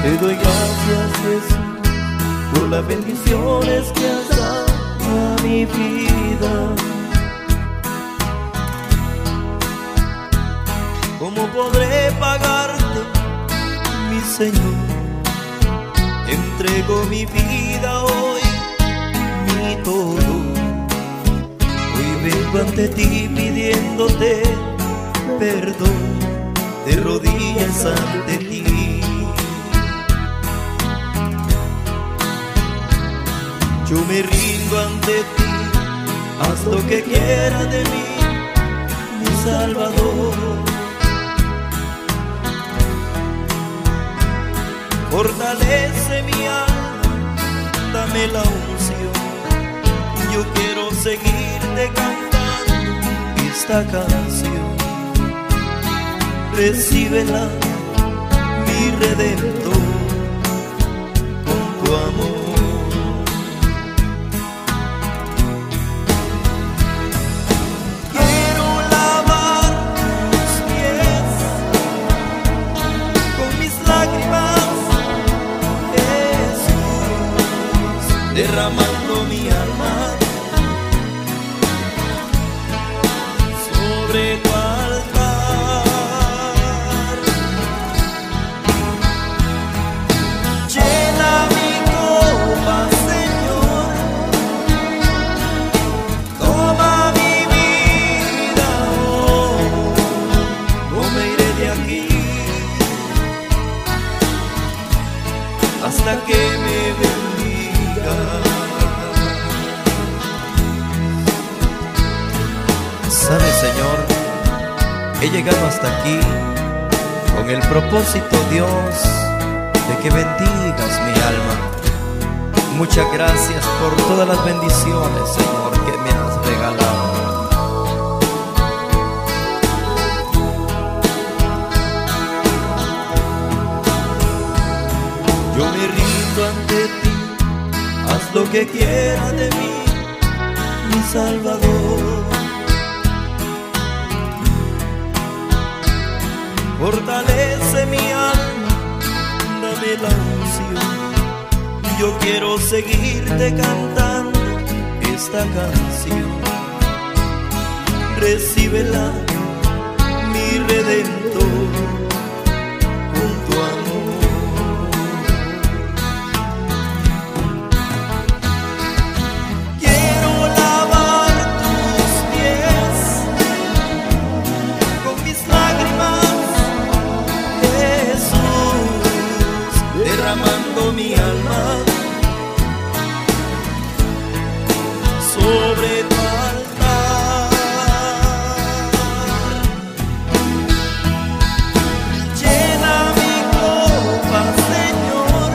Te doy gracias, Jesús, por las bendiciones que has dado a mi vida. ¿Cómo podré pagarte, mi Señor? Entrego mi vida hoy, mi todo. Hoy vengo ante ti pidiéndote perdón, de rodillas ante ti. Yo me rindo ante ti, haz lo que quieras de mí, mi Salvador. Fortalece mi alma, dame la unción. Yo quiero seguirte cantando esta canción. Recíbela, mi Redentor, con tu amor. Quiero lavar tus pies con mis lágrimas, Jesús, derramando mi alma sobre tu altar. Llena mi copa, Señor, toma mi vida, oh, no me iré de aquí hasta que me bendiga. ¿Sabe, Señor? He llegado hasta aquí con el propósito, Dios, de que bendigas mi alma. Muchas gracias por todas las bendiciones, Señor, que me has regalado. Yo me rindo ante ti, haz lo que quieras de mí, mi Salvador. Fortalece mi alma, dame la unción. Yo quiero seguirte cantando esta canción. Recíbela, mi Redentor, con tu amor. Quiero lavar tus pies con mis lágrimas, Jesús, derramando mi alma sobre tu altar. Llena mi copa, Señor,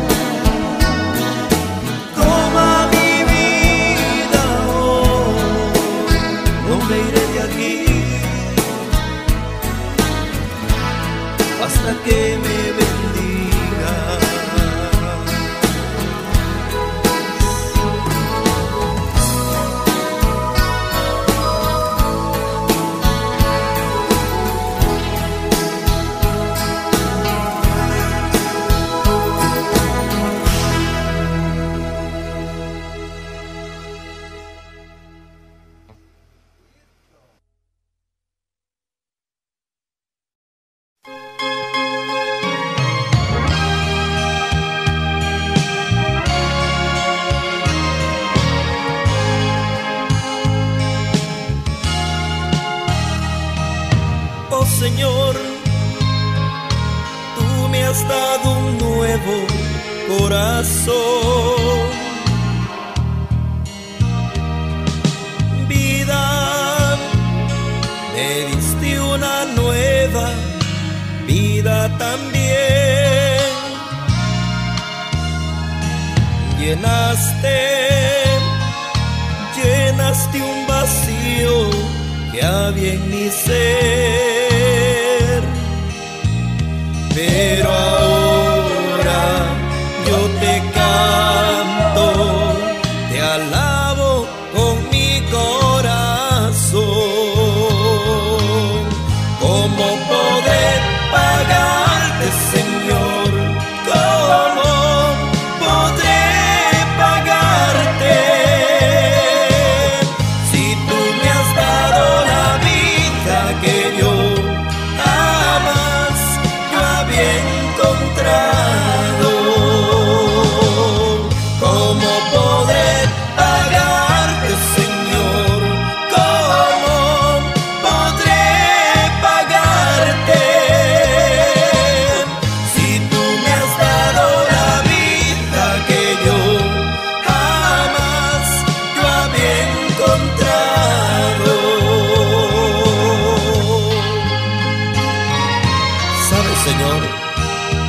toma mi vida, oh, no me iré de aquí hasta que me bendiga. Señor, tú me has dado un nuevo corazón, vida, me diste una nueva vida también, llenaste un vacío que había en mi ser, pero ahora yo te canto, te alabo con mi corazón. ¿Cómo poder pagarte, Señor, con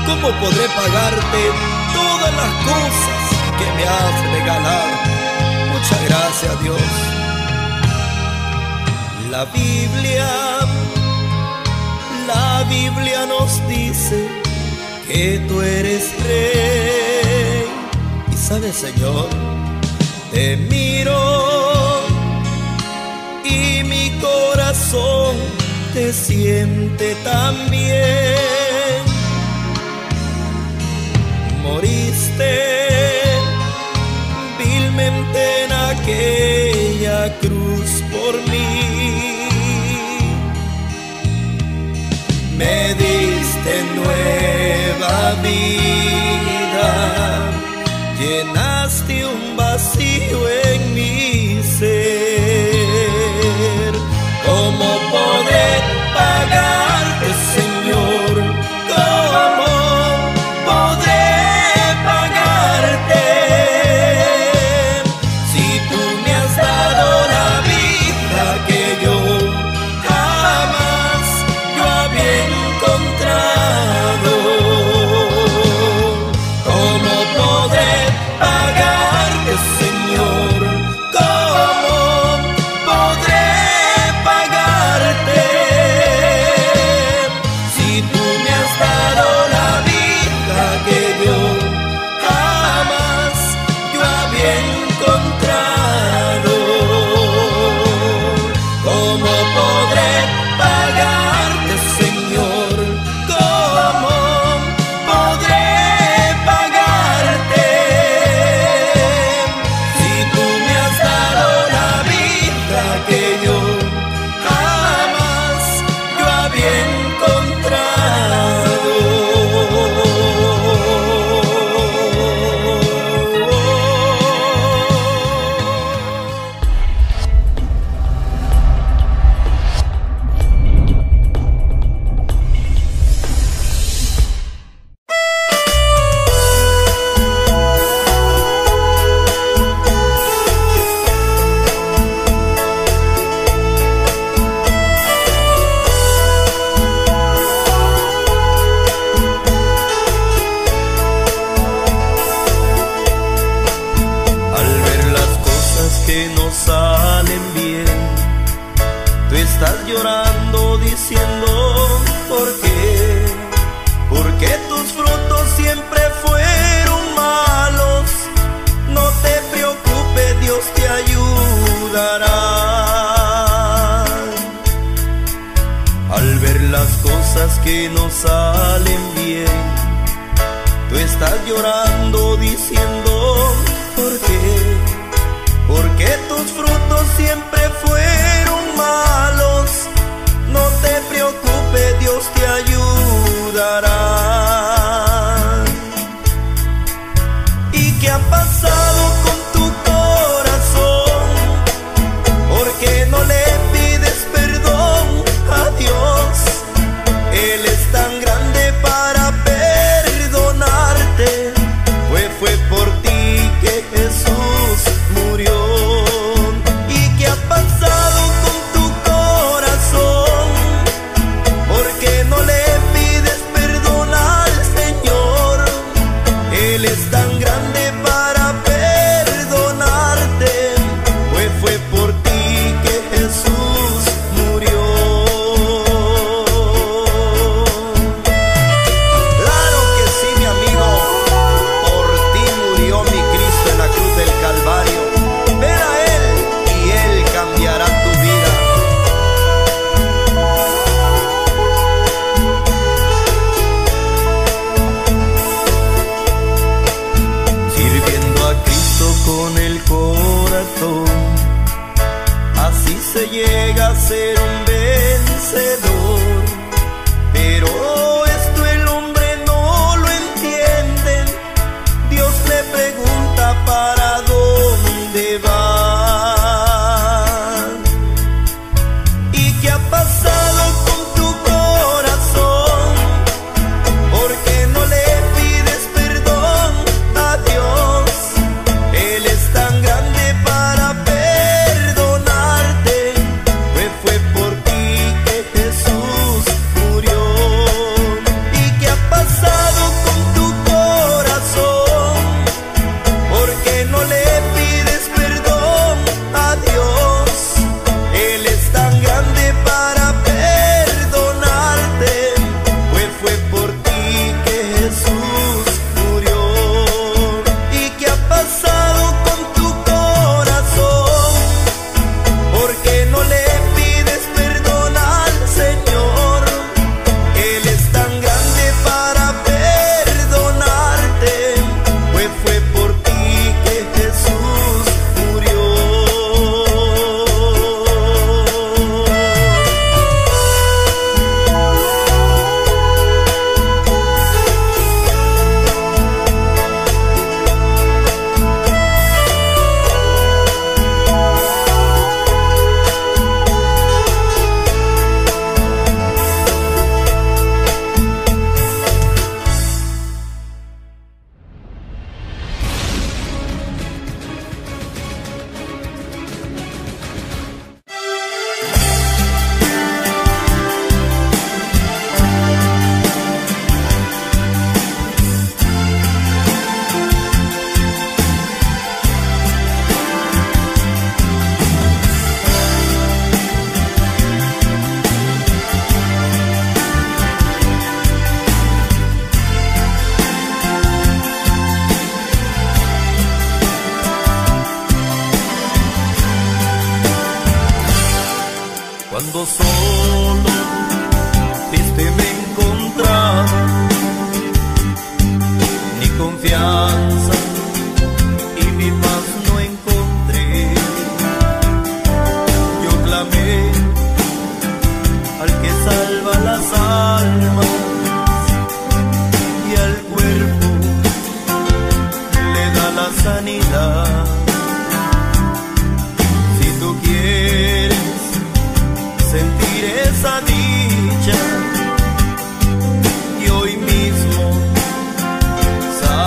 ¿cómo podré pagarte todas las cosas que me has regalado? Muchas gracias, Dios. La Biblia nos dice que tú eres rey. Y sabes, Señor, te miro y mi corazón te siente tan bien. Moriste vilmente en aquella cruz por mí. Me diste nueva vida, llenaste un vacío en mi ser. ¿Cómo podré pagarte, Señor? ¿Cómo podré pagarte? Si tú me has dado la vida que yo jamás había encontrado. ¿Cómo podré pagarte, Señor? ¿Cómo podré pagarte? Si tú me has dado la vida que yo jamás había encontrado. ¿Cómo podré pagarte, Señor? ¿Cómo podré pagarte? Si tú me has dado la vida que yo jamás había encontrado. Al ver las cosas que no salen bien, tú estás llorando diciendo ¿por qué? Porque tus frutos siempre fueron malos. No te preocupes, Dios te ayudará. Al ver las cosas que no salen bien, tú estás llorando diciendo ¿por qué? Porque tus frutos siempre fueron malos. No te preocupes, Dios te ayudará. ¿Y qué ha pasado con tu corazón? ¿Por qué no le pides perdón a Dios? Él es tan grande para perdonarte, fue por ti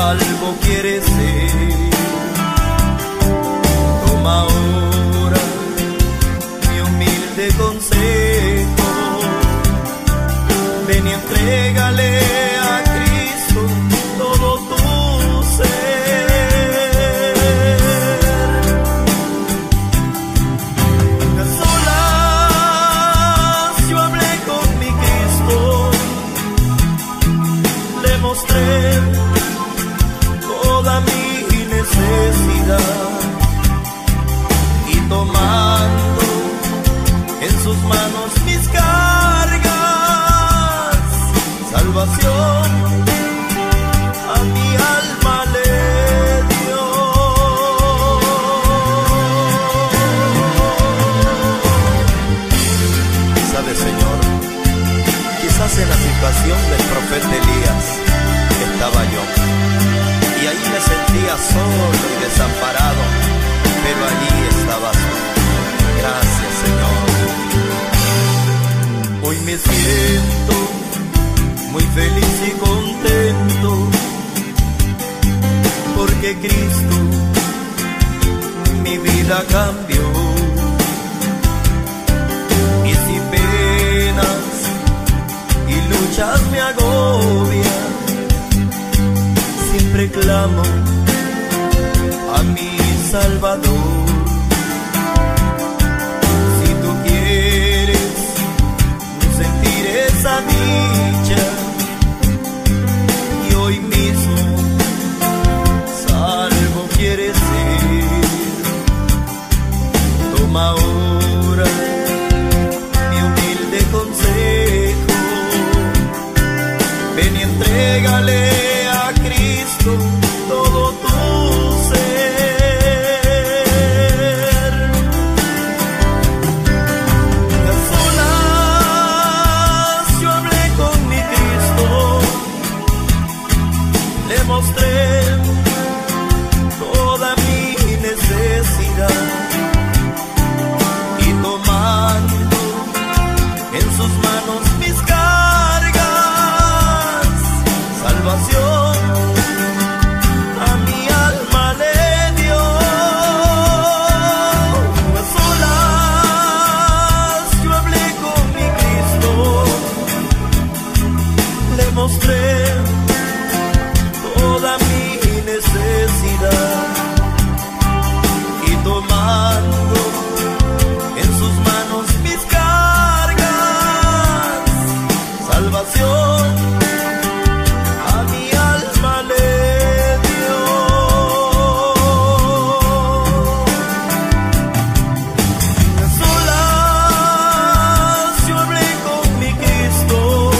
salvo quieres ser. Toma ahora mi humilde consejo, ven y entrégale a Cristo todo tu ser. A solas yo hablé con mi Cristo, le mostré toda mi necesidad, y tomando en sus manos mis cargas, salvación a mi alma le dio. ¿Sabe, Señor? Quizás en la situación del profeta Elías estaba yo, y ahí me sentía solo y desamparado, pero allí estabas tú. Gracias, Señor. Hoy me siento muy feliz y contento, porque Cristo mi vida cambió. Y si penas y luchas me agobian, siempre clamo a mi Salvador. Si tú quieres sentir esa dicha, y hoy mismo salvo quieres ser, toma ahora mi humilde consejo, ven y entrégale a Cristo todo tu ser. A solas yo hablé con mi Cristo, le mostré toda mi necesidad, y tomando en sus manos mis cargas, salvación a mi alma le dio. A solas yo hablé con mi Cristo, le mostré toda mi necesidad, y tomando en sus manos mis cargas, salvación a mi alma le dio. A solas yo hablé con mi Cristo,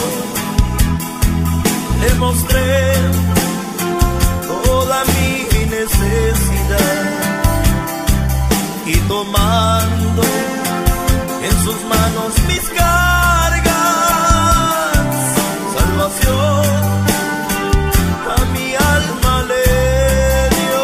le mostré toda mi necesidad, y tomando en sus manos mis cargas, salvación a mi alma le dio.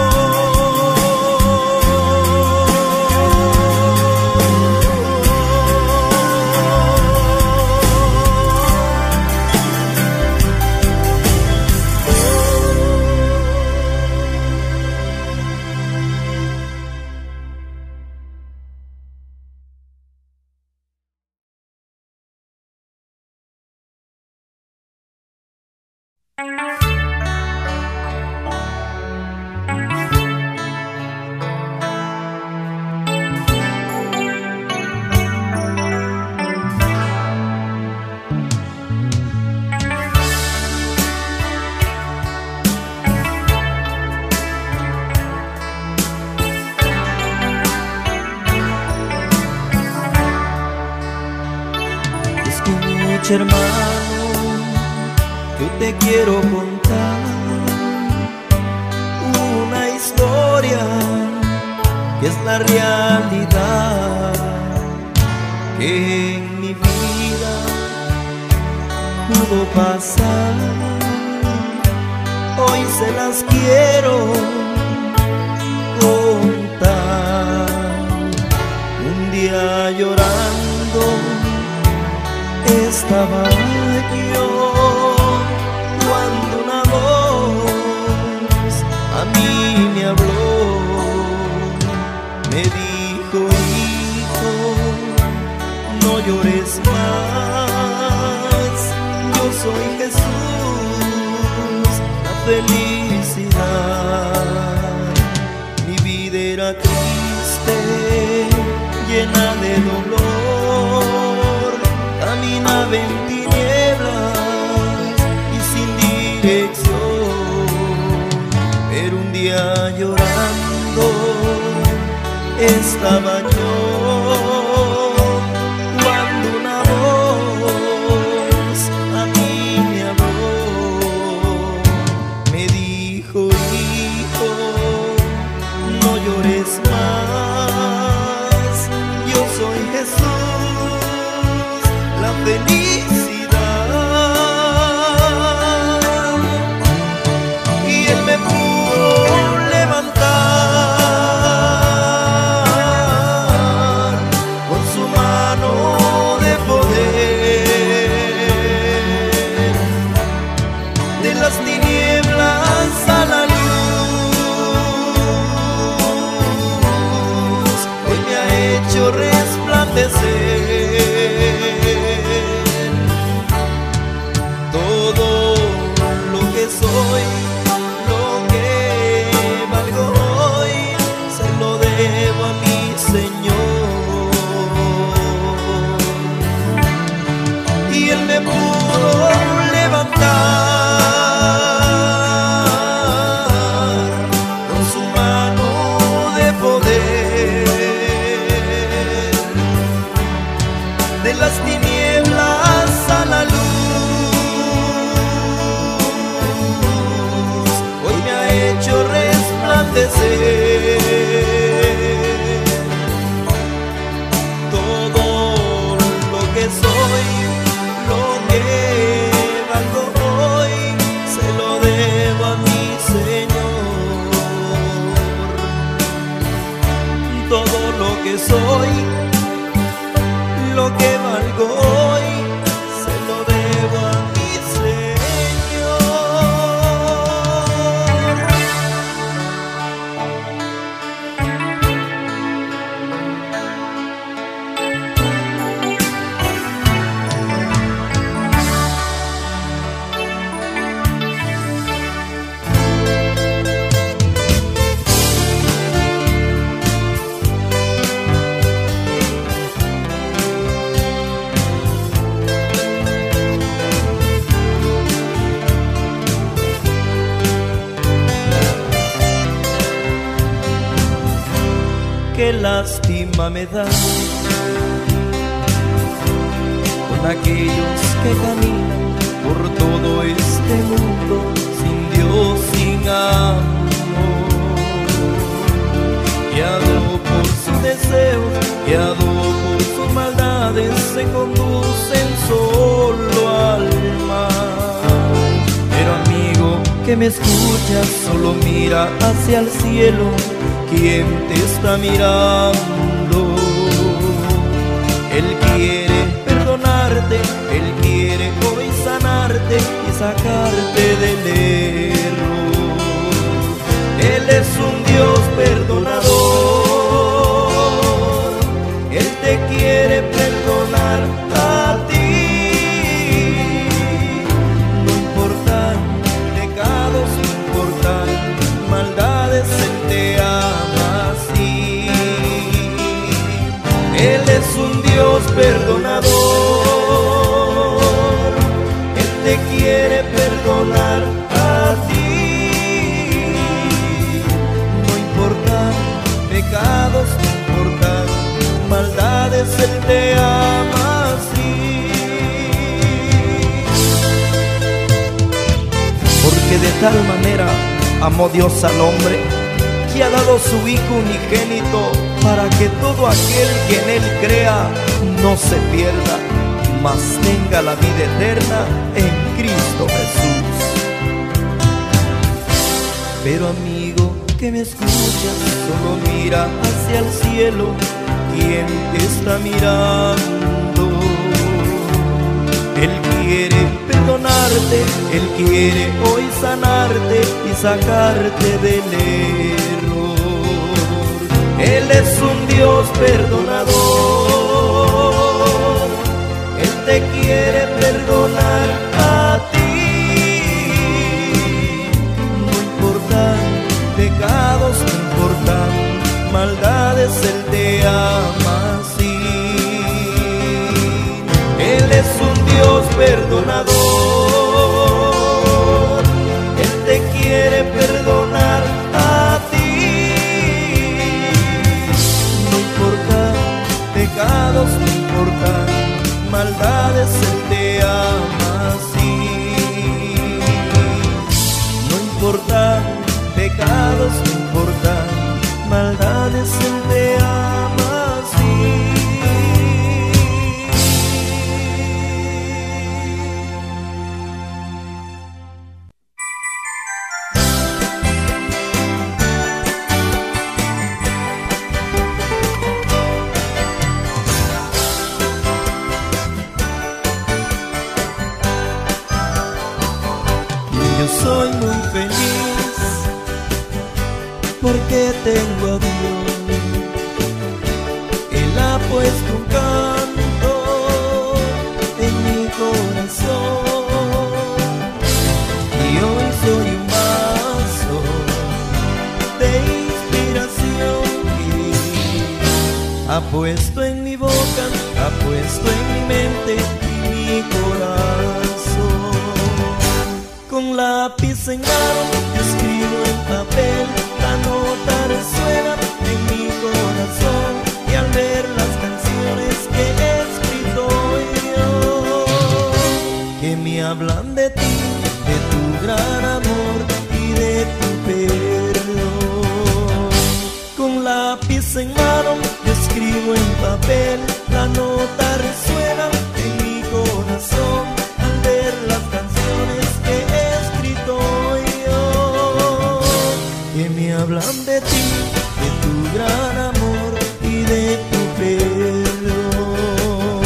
Escucha, hermano, yo te quiero contar una historia que es la realidad que en mi vida pudo pasar. Hoy se las quiero contar. Un día llorando estaba yo, cuando una voz felicidad. Mi vida era triste, llena de dolor, caminaba en tinieblas y sin dirección. Pero un día llorando estaba yo, cuando una voz a mí me habló, me dijo: hijo, no llores más, yo soy Jesús, la felicidad. Y Él me pudo levantar con su mano de poder, de las tinieblas a la luz. Hoy me ha hecho resplandecer. Todo lo que soy, lo que valgo hoy, se lo debo a mi Señor. Y Él me pudo levantar con su mano de poder, de las tinieblas a la luz. Hoy me ha hecho resplandecer. Todo lo que soy, lo que valgo hoy, se lo debo a mi Señor. Todo lo que soy, lo que valgo hoy, se lo debo a mi Señor. Qué lástima me da con aquellos que caminan por todo este mundo sin Dios, sin amor, guiado por sus deseos, guiado por sus maldades, se conducen solo al mal. Pero amigo que me escuchas, solo mira hacia el cielo, ¿quién te está mirando? Él quiere perdonarte, Él quiere hoy sanarte y sacarte del error. Él es un Dios perdonador, Él te quiere perdonar a ti. No importan pecados, no importan maldades, Él te ama así. Él es un Dios perdonador, Él te quiere perdonar a ti. No importan pecados, no importan maldades, Él te ama así. Porque de tal manera amó Dios al hombre, que ha dado su Hijo unigénito, para que todo aquel que en Él crea no se pierda, mas tenga la vida eterna en Cristo Jesús. Pero amigo que me escuchas, solo mira hacia el cielo, ¿quién te está mirando? Él quiere perdonarte, Él quiere hoy sanarte y sacarte del error. Él es un Dios perdonador, Él te quiere perdonar a ti. importan pecados, no importan maldades, Él te ama así. Soy muy feliz porque tengo a Dios. Él ha puesto un canto en mi corazón y hoy soy un vaso de inspiración que ha puesto en mi boca, ha puesto en mi mente y mi corazón. Con lápiz en mano yo escribo en papel, la nota resuena en mi corazón y al ver las canciones que he escrito yo, que me hablan de ti, de tu gran amor y de tu perdón. Con lápiz en mano yo escribo en papel, la nota resuena en mi corazón al ver las canciones que he escrito yo, que me hablan de ti, de tu gran amor y de tu perdón.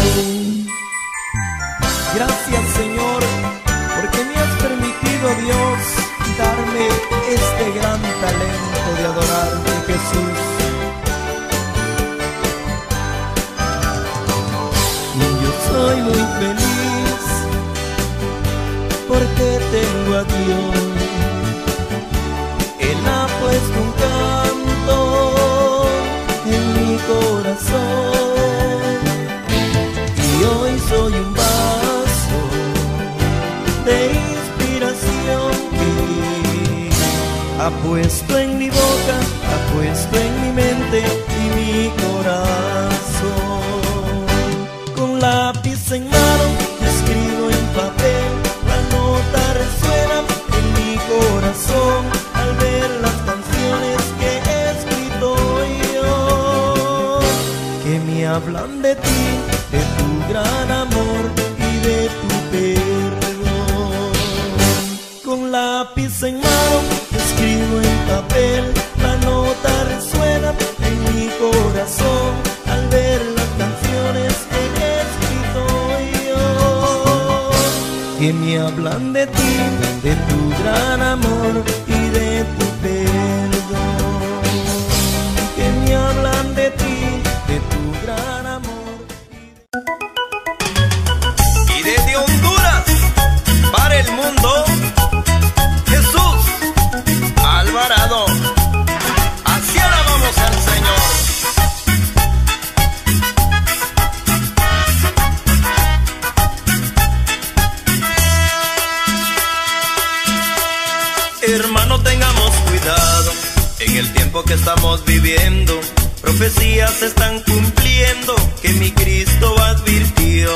Gracias, Señor, porque me has permitido, Dios, darme este gran talento de adorarte, Jesús. Y yo soy muy feliz porque tengo a Dios. Él ha puesto un canto en mi corazón y hoy soy un vaso de inspiración que ha puesto en mi boca, ha puesto en mi mente y mi corazón. Con lápiz en mano escribo en papel, la nota resuena en mi corazón al ver las canciones que he escrito yo, que me hablan de ti, de tu gran amor y de tu perdón. Con lápiz en mano escribo en papel, la nota resuena en mi corazón al ver las canciones que he escrito yo, que me hablan de ti, de tu gran amor y de tu perdón, que me hablan de ti, de tu gran amor. Y desde Honduras para el mundo, Jesús Alvarado, así alabamos al Señor. Hermano, tengamos cuidado en el tiempo que estamos viviendo. Profecías se están cumpliendo que mi Cristo advirtió.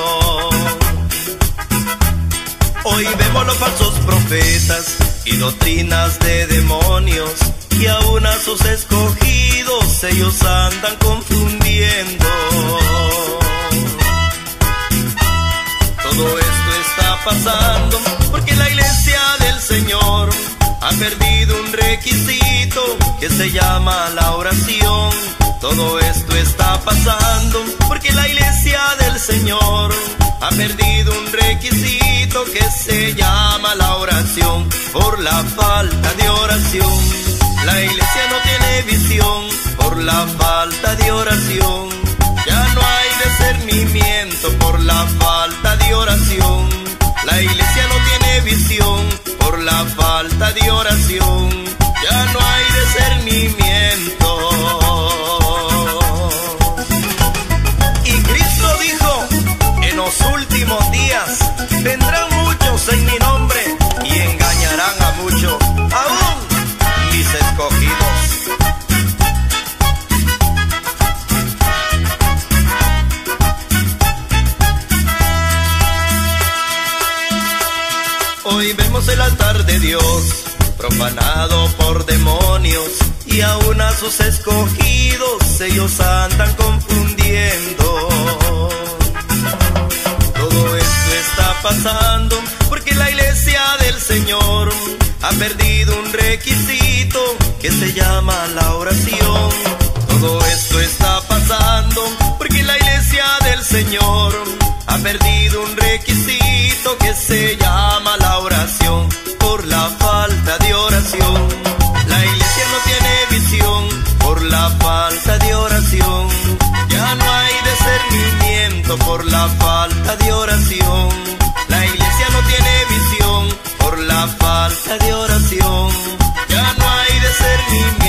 Hoy vemos los falsos profetas y doctrinas de demonios, y aún a sus escogidos ellos andan confundiendo. Todo esto está pasando porque la iglesia del Señor ha perdido un requisito que se llama la oración. Todo esto está pasando porque la iglesia del Señor ha perdido un requisito que se llama la oración. Por la falta de oración, la iglesia no tiene visión. Por la falta de oración, ya no hay discernimiento. Por la falta de oración, la iglesia no tiene visión. Por la falta de oración, ya no hay discernimiento. Y Cristo dijo: en los últimos días vendrán muchos en mi nombre y engañarán a muchos, aún mis escogidos. Hoy vemos el altar de Dios profanado por demonios, y aún a sus escogidos ellos andan confundiendo. Todo esto está pasando porque la iglesia del Señor ha perdido un requisito que se llama la oración. Todo esto está pasando porque la iglesia del Señor ha perdido un requisito que se llama la oración. Por la falta de oración, la iglesia no tiene visión. Por la falta de oración, ya no hay discernimiento. Por la falta de oración, la iglesia no tiene visión. Por la falta de oración, ya no hay discernimiento.